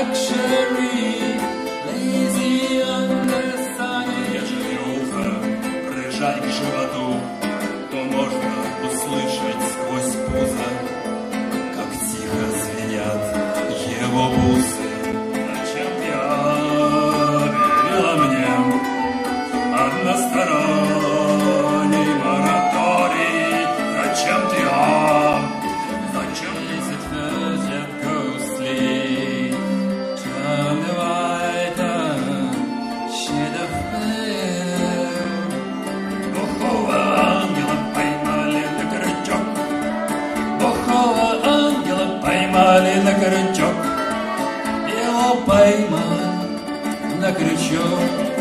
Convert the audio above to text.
luxury, lazy on the sunny. Ежели ухо прижать к животу, то можно услышать сквозь пузо, как тихо звенят его бусы. Зачем верила мне односторонний мораторий? Зачем Zачем is it yet ghostly? Turn the white shade of pale. Бухого ангела поймали на крючок? Бухого ангела поймали на крючок. Его поймали на крючок.